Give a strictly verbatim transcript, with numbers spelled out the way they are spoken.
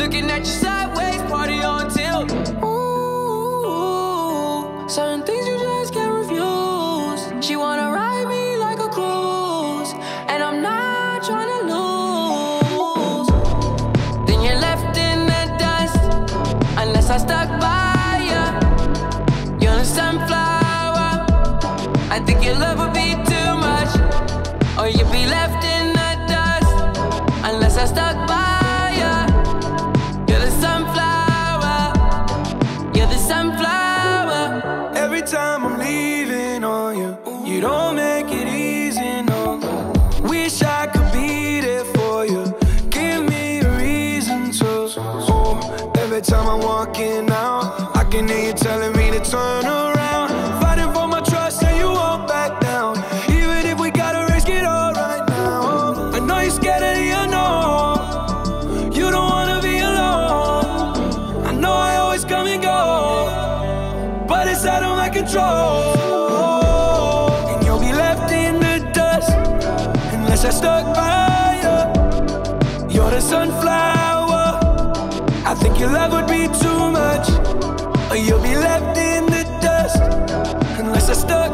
looking at you sideways, party on tilt. Ooh, certain things you just can't refuse. She wanna ride me like a cruise, and I'm not trying to lose. Then you're left in the dust, unless I stuck by ya. You're a sunflower. I think your love would be too much, or you'd be left in the dust, unless I stuck by ya. You're the sunflower. You're the sunflower. Every time I'm leaving on you, you don't make it easy, no. Wish I could be there for you. Give me a reason to. Oh, every time I'm walking out, I can hear you telling me to turn around. Fighting for my trust and you won't back down. Even if we gotta risk it all right now. I know you're scared of the unknown. You don't wanna be alone. I know I always come and go, but it's out of my control. And you'll be left in the dust, unless I stuck by you. You're the sunflower. I think your love would be too much, or you'll be left in the dust, unless I stuck